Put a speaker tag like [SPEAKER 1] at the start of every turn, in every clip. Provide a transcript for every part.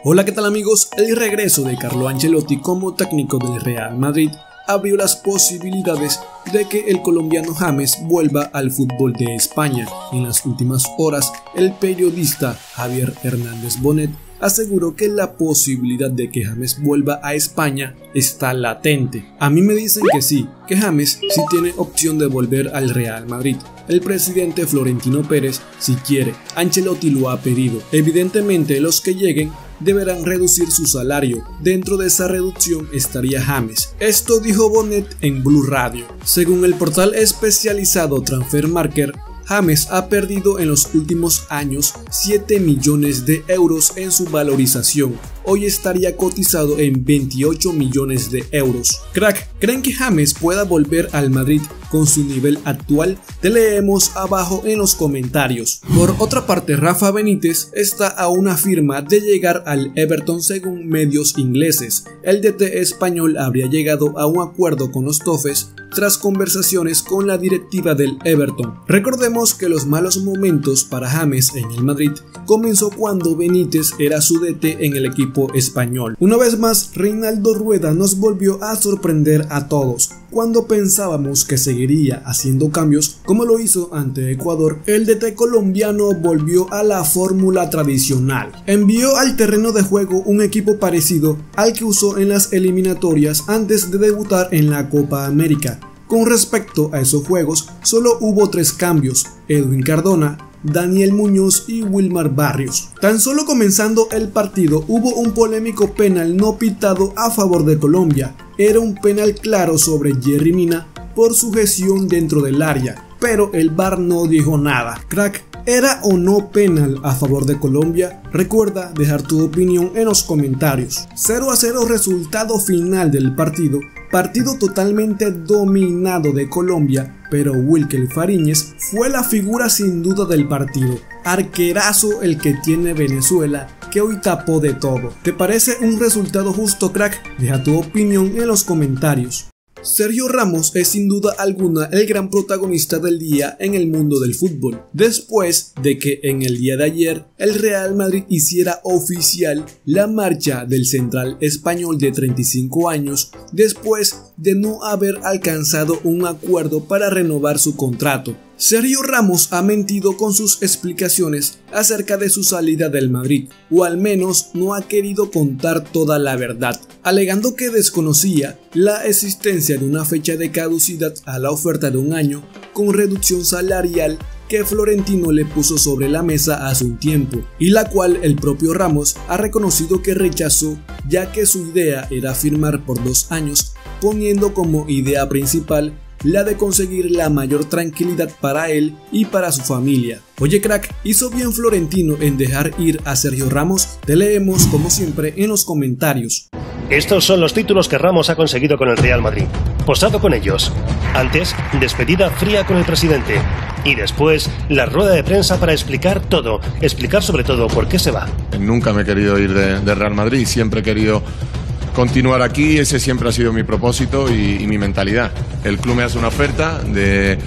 [SPEAKER 1] Hola, ¿qué tal amigos? El regreso de Carlo Ancelotti como técnico del Real Madrid abrió las posibilidades de que el colombiano James vuelva al fútbol de España. En las últimas horas, el periodista Javier Hernández Bonet aseguró que la posibilidad de que James vuelva a España está latente. A mí me dicen que sí, que James sí tiene opción de volver al Real Madrid. El presidente Florentino Pérez sí quiere, Ancelotti lo ha pedido. Evidentemente los que lleguen deberán reducir su salario. Dentro de esa reducción estaría James. Esto dijo Bonet en Blue Radio. Según el portal especializado Transfermarkt, James ha perdido en los últimos años 7 millones de euros en su valorización. Hoy estaría cotizado en 28 millones de euros. Crack, ¿creen que James pueda volver al Madrid con su nivel actual? Te leemos abajo en los comentarios. Por otra parte, Rafa Benítez está a una firma de llegar al Everton según medios ingleses. El DT español habría llegado a un acuerdo con los Toffees tras conversaciones con la directiva del Everton. Recordemos que los malos momentos para James en el Madrid comenzó cuando Benítez era su DT en el equipo español. Una vez más, Reinaldo Rueda nos volvió a sorprender a todos. Cuando pensábamos que seguiría haciendo cambios como lo hizo ante Ecuador, el DT colombiano volvió a la fórmula tradicional. Envió al terreno de juego un equipo parecido al que usó en las eliminatorias antes de debutar en la Copa América. Con respecto a esos juegos, solo hubo 3 cambios: Edwin Cardona, Daniel Muñoz y Wilmar Barrios. Tan solo comenzando el partido hubo un polémico penal no pitado a favor de Colombia. Era un penal claro sobre Yerry Mina por sujeción dentro del área, pero el VAR no dijo nada. Crack, ¿era o no penal a favor de Colombia? Recuerda dejar tu opinión en los comentarios. 0-0 resultado final del partido. Partido totalmente dominado de Colombia, pero Wilker Fariñez fue la figura sin duda del partido. Arquerazo el que tiene Venezuela, que hoy tapó de todo. ¿Te parece un resultado justo, crack? Deja tu opinión en los comentarios. Sergio Ramos es sin duda alguna el gran protagonista del día en el mundo del fútbol, después de que en el día de ayer el Real Madrid hiciera oficial la marcha del central español de 35 años después de no haber alcanzado un acuerdo para renovar su contrato. Sergio Ramos ha mentido con sus explicaciones acerca de su salida del Madrid, o al menos no ha querido contar toda la verdad, alegando que desconocía la existencia de una fecha de caducidad a la oferta de un año con reducción salarial que Florentino le puso sobre la mesa hace un tiempo, y la cual el propio Ramos ha reconocido que rechazó, ya que su idea era firmar por 2 años, poniendo como idea principal la de conseguir la mayor tranquilidad para él y para su familia. Oye crack, ¿hizo bien Florentino en dejar ir a Sergio Ramos? Te leemos como siempre en los comentarios.
[SPEAKER 2] Estos son los títulos que Ramos ha conseguido con el Real Madrid. Posado con ellos. Antes, despedida fría con el presidente. Y después, la rueda de prensa para explicar todo. Explicar sobre todo por qué se va.
[SPEAKER 3] Nunca me he querido ir de Real Madrid. Siempre he querido continuar aquí. Ese siempre ha sido mi propósito y mi mentalidad. El club me hace una oferta de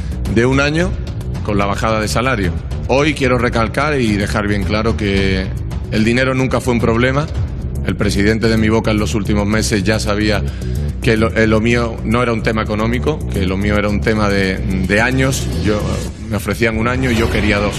[SPEAKER 3] 1 año con la bajada de salario. Hoy quiero recalcar y dejar bien claro que el dinero nunca fue un problema. El presidente de mi boca en los últimos meses ya sabía que lo mío no era un tema económico, que lo mío era un tema de años. Me ofrecían 1 año y yo quería 2.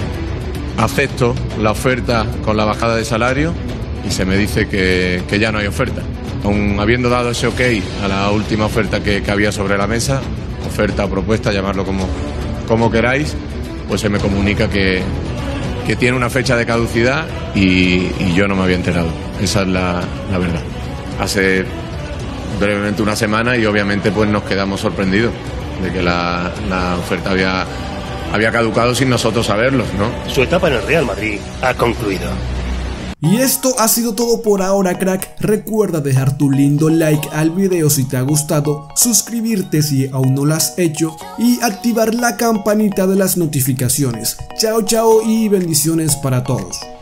[SPEAKER 3] Acepto la oferta con la bajada de salario y se me dice que ya no hay oferta. Aun habiendo dado ese ok a la última oferta que había sobre la mesa, oferta o propuesta, llamarlo como queráis, pues se me comunica que tiene una fecha de caducidad y yo no me había enterado. Esa es la verdad. Hace brevemente 1 semana y obviamente pues nos quedamos sorprendidos de que la oferta había caducado sin nosotros saberlo, ¿no?
[SPEAKER 2] Su etapa en el Real Madrid ha concluido.
[SPEAKER 1] Y esto ha sido todo por ahora, crack. Recuerda dejar tu lindo like al video si te ha gustado, suscribirte si aún no lo has hecho y activar la campanita de las notificaciones. Chao chao y bendiciones para todos.